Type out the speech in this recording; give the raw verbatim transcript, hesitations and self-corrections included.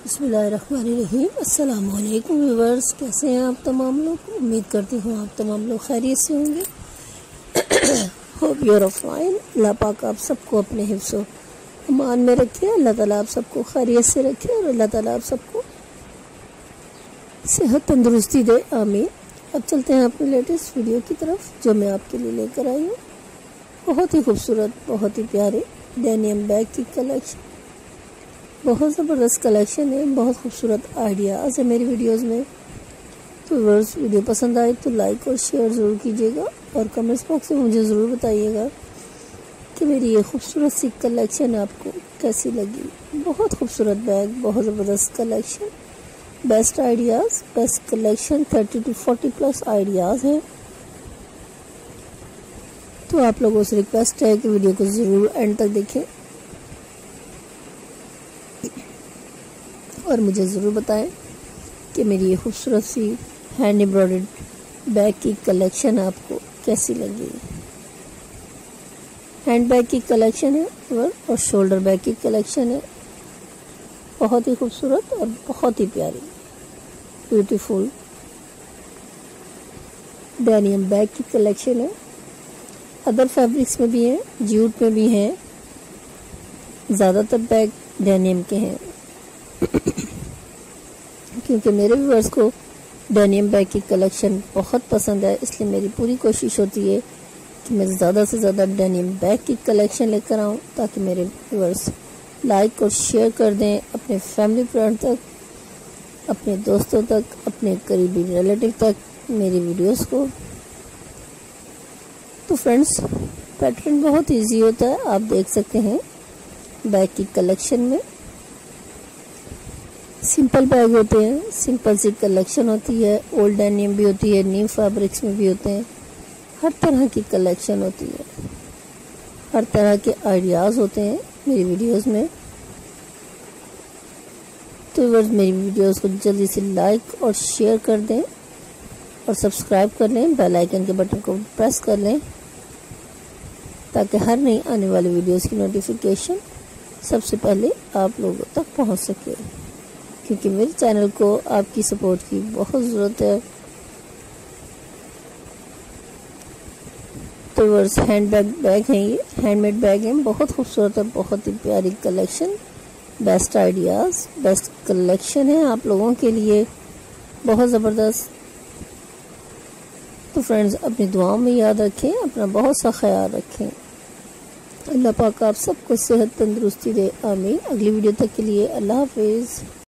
बिस्मिल्लाहिर्रहमानिर्रहीम। अस्सलाम वालेकुम व्यूअर्स, कैसे हैं आप तमाम लोग। उम्मीद करती हूँ आप तमाम लोग खैरियत से होंगे। Hope you are fine. Allah पाक आप सबको अपने हिफ्ज़ व अमान में रखे। अल्लाह ताला आप सबको खैरियत से रखे और अल्लाह ताला आप सबको सेहत तंदुरुस्ती दे, आमीन। अब चलते हैं अपनी लेटेस्ट वीडियो की तरफ जो मैं आपके लिए लेकर आई हूँ। बहुत ही खूबसूरत, बहुत ही प्यारे डेनियम बैग की कलेक्शन, बहुत ज़बरदस्त कलेक्शन है, बहुत खूबसूरत आइडियाज़ है मेरी वीडियोस में। तो व्यूअर्स, वीडियो पसंद आए तो लाइक और शेयर ज़रूर कीजिएगा और कमेंट्स बॉक्स में मुझे ज़रूर बताइएगा कि मेरी ये खूबसूरत सी कलेक्शन आपको कैसी लगी। बहुत खूबसूरत बैग, बहुत ज़बरदस्त collection, best ideas, best collection, thirty two forty plus ideas हैं। तो आप लोगों से रिक्वेस्ट है कि वीडियो को ज़रूर एंड तक देखें और मुझे ज़रूर बताएं कि मेरी ये खूबसूरत सी हैंड एम्ब्रॉयडर्ड बैग की कलेक्शन आपको कैसी लगी। हैंड बैग की कलेक्शन है और शोल्डर बैग की कलेक्शन है, बहुत ही खूबसूरत और बहुत ही प्यारी ब्यूटीफुल डेनियम बैग की कलेक्शन है। अदर फैब्रिक्स में भी हैं, जूट में भी हैं, ज़्यादातर बैग डेनियम के हैं क्योंकि मेरे व्यूअर्स को डेनियम बैग की कलेक्शन बहुत पसंद है, इसलिए मेरी पूरी कोशिश होती है कि मैं ज़्यादा से ज़्यादा डेनियम बैग की कलेक्शन लेकर आऊँ ताकि मेरे व्यूअर्स लाइक और शेयर कर दें अपने फैमिली फ्रेंड तक, अपने दोस्तों तक, अपने करीबी रिलेटिव तक मेरी वीडियोस को। तो फ्रेंड्स, पैटर्न बहुत इजी होता है, आप देख सकते हैं बैग की कलेक्शन में सिंपल बैग होते हैं, सिंपल सी कलेक्शन होती है, ओल्ड डेनियम भी होती है, न्यू फैब्रिक्स में भी होते हैं, हर तरह की कलेक्शन होती है, हर तरह के आइडियाज़ होते हैं मेरी वीडियोस में। तो व्यूअर्स, मेरी वीडियोस को जल्दी से लाइक और शेयर कर दें और सब्सक्राइब कर लें, बेल आइकन के बटन को प्रेस कर लें ताकि हर नई आने वाली वीडियोस की नोटिफिकेशन सबसे पहले आप लोगों तक पहुंच सके, क्योंकि मेरे चैनल को आपकी सपोर्ट की बहुत ज़रूरत है। तो व्यूअर्स, हैंड बैग बैग हैं, ये हैंडमेड बैग हैं, बहुत खूबसूरत है, बहुत ही प्यारी collection, best ideas, best collection है आप लोगों के लिए, बहुत ज़बरदस्त। तो फ्रेंड्स, अपनी दुआओं में याद रखें, अपना बहुत सा ख्याल रखें। अल्लाह पाक आप सबको सेहत तंदुरुस्ती दे, आमीन। अगली वीडियो तक के लिए अल्लाह हाफिज़।